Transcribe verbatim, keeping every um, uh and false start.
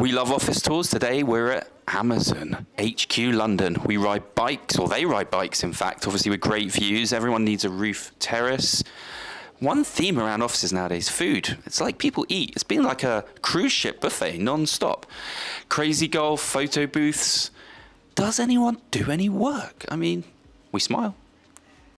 We love office tours. Today we're at Amazon H Q London. We ride bikes, or they ride bikes in fact, obviously with great views. Everyone needs a roof terrace. One theme around offices nowadays, food. It's like people eat. It's been like a cruise ship buffet non-stop. Crazy golf, photo booths. Does anyone do any work? I mean, we smile.